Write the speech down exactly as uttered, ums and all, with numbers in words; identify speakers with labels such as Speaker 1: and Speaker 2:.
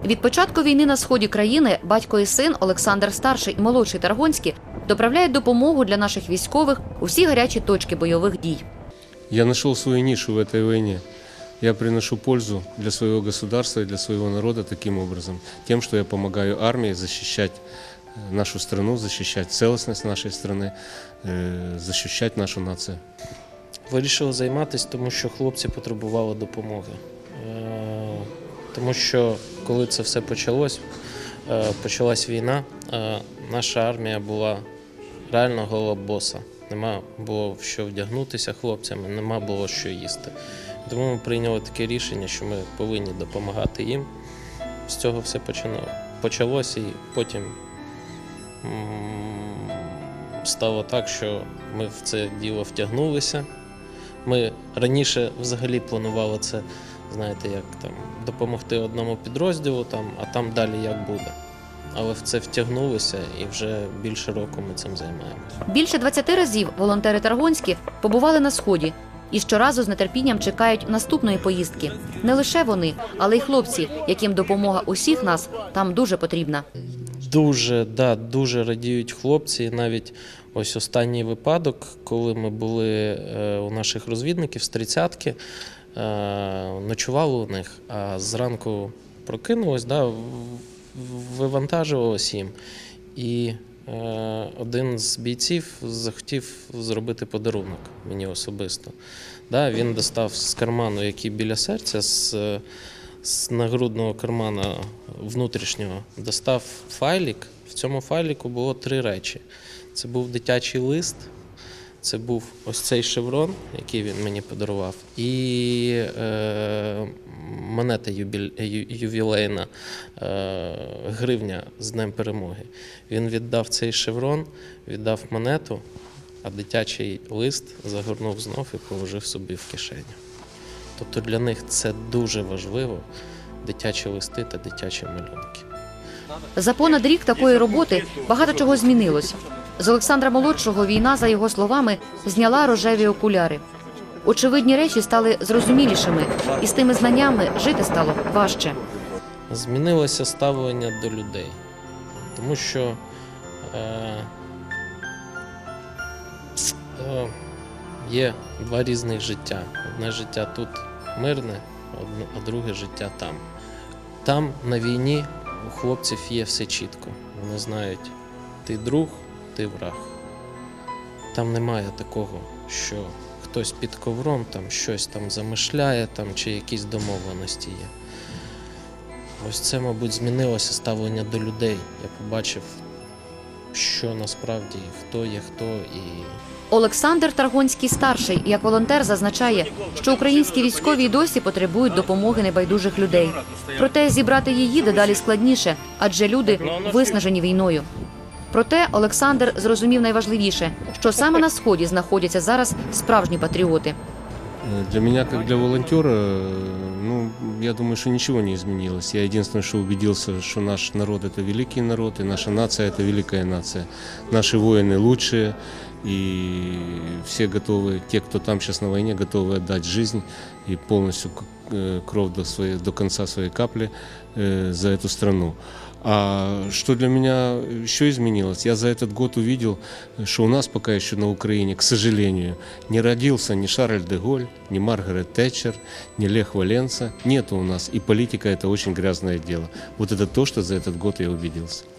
Speaker 1: Від початку війни на сході країни батько і син Олександр Старший і молодший Таргонський доправляють допомогу для наших військових у всі гарячі точки бойових дій.
Speaker 2: Я нашел свою нишу в этой войне. Я приношу пользу для своего государства и для своего народа таким образом. Тем, что я помогаю армии защищать нашу страну, защищать целостность нашей страны, защищать нашу нацию.
Speaker 3: Вирішив займатися, тому що хлопці потребували допомоги. Тому що коли це все почалось, почалась війна, наша армія була реально голобоса. Нема було в що вдягнутися хлопцям, нема було що їсти. Тому ми прийняли таке рішення, що ми повинні допомагати їм. З цього все почалося і потім стало так, що ми в це діло втягнулися. Ми раніше взагалі планували це, знаєте, як там допомогти одному підрозділу, там, а там далі як буде. Але в це втягнулися і вже більше року ми цим займаємося.
Speaker 1: Більше двадцяти разів волонтери Таргонські побували на Сході і щоразу з нетерпінням чекають наступної поїздки. Не лише вони, але й хлопці, яким допомога усіх нас там дуже потрібна.
Speaker 3: Дуже, да, дуже радіють хлопці. І навіть ось останній випадок, коли ми були у наших розвідників з тридцятки, ночували у них, а зранку прокинулись, да, вивантажувалось їм. І один з бійців захотів зробити подарунок мені особисто. Да, він достав з карману, який біля серця, з, з нагрудного кармана внутрішнього, достав файлик. В цьому файлику було три речі. Це був дитячий лист, це був ось цей шеврон, який він мені подарував, і е, монета юбіль, ювілейна, е, гривня з Днем Перемоги. Він віддав цей шеврон, віддав монету, а дитячий лист загорнув знов і положив собі в кишеню. Тобто для них це дуже важливо, дитячі листи та дитячі малюнки.
Speaker 1: За понад рік такої роботи багато чого змінилось. З Олександра Молодшого війна, за його словами, зняла рожеві окуляри. Очевидні речі стали зрозумілішими, і з тими знаннями жити стало важче.
Speaker 3: Змінилося ставлення до людей, тому що е, е, є два різних життя. Одне життя тут мирне, а друге життя там. Там на війні у хлопців є все чітко. Вони знають, ти друг, ти враг. Там немає такого, що хтось під ковром там щось там замишляє, там, чи якісь домовленості є. Ось це, мабуть, змінилося ставлення до людей. Я побачив, що насправді, хто є хто. І...
Speaker 1: Олександр Таргонський-старший, як волонтер, зазначає, що українські військові й досі потребують допомоги небайдужих людей. Проте зібрати її дедалі складніше, адже люди виснажені війною. Проте Олександр зрозумів найважливіше, що саме на Сході знаходяться зараз справжні патріоти.
Speaker 2: Для меня, как для волонтера, ну, я думаю, что ничего не изменилось. Я единственное, что убедился, что наш народ – это великий народ, и наша нация – это великая нация. Наши воины лучшие, и все готовы, те, кто там сейчас на войне, готовы отдать жизнь и полностью кровь до, своей, до конца своей капли за эту страну. А что для меня еще изменилось? Я за этот год увидел, что у нас пока еще на Украине, к сожалению, не родился ни Шарль де Голль, ни Маргарет Тэтчер, ни Лех Валенса. Нету у нас. И политика – это очень грязное дело. Вот это то, что за этот год я убедился.